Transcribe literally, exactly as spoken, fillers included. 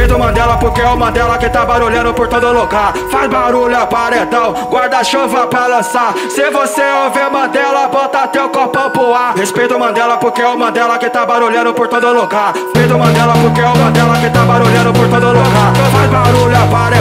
Respeita o Mandela porque é o Mandela que tá barulhando por todo lugar. Faz barulho, paredão, guarda-chuva pra lançar. Se você ouvir Mandela, bota teu copão pro ar. Respeita o Mandela porque é o Mandela que tá barulhando por todo lugar. Respeita o Mandela porque é o Mandela que tá barulhando por todo lugar. Faz barulho, paredão.